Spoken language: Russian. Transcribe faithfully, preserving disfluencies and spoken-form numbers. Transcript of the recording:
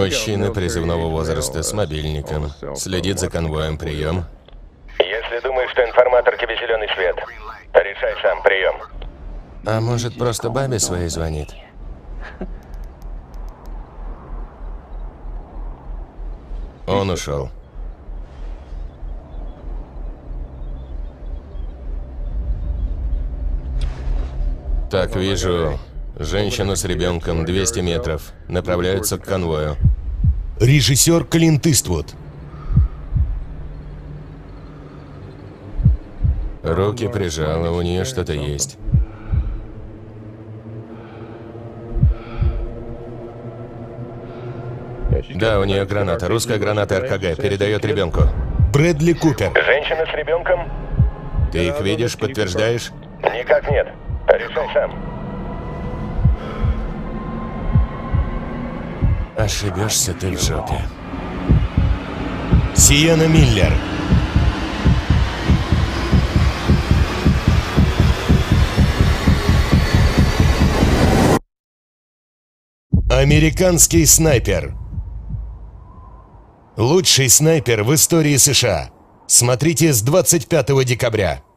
Мужчина призывного возраста с мобильником. Следит за конвоем. Прием. Если думаешь, что информатор тебе зеленый свет, решай сам. Прием. А может, просто бабе своей звонит? Он ушел. Так, вижу женщину с ребенком, двести метров. Направляются к конвою. Режиссер Клинт Иствуд. Руки прижала, у нее что-то есть. Да, у нее граната. Русская граната эр ка гэ. Передает ребенку. Брэдли Купер. Женщина с ребенком? Ты их видишь, подтверждаешь? Никак нет. Решай сам. Ошибешься ты в жопе. Сиена Миллер. Американский снайпер. Лучший снайпер в истории США. Смотрите с двадцать пятого декабря.